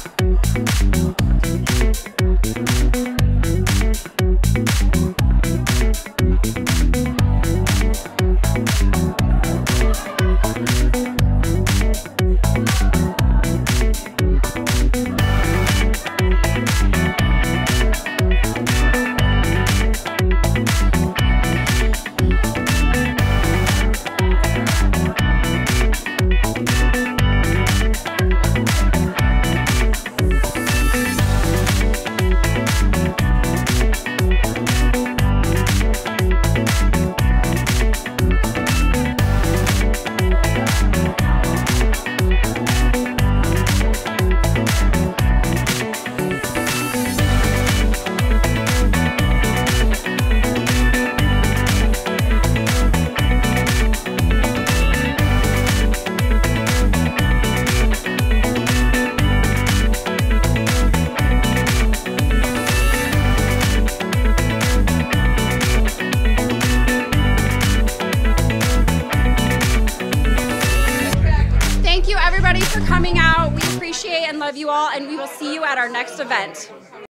Everybody for coming out. We appreciate and love you all, and we will see you at our next event.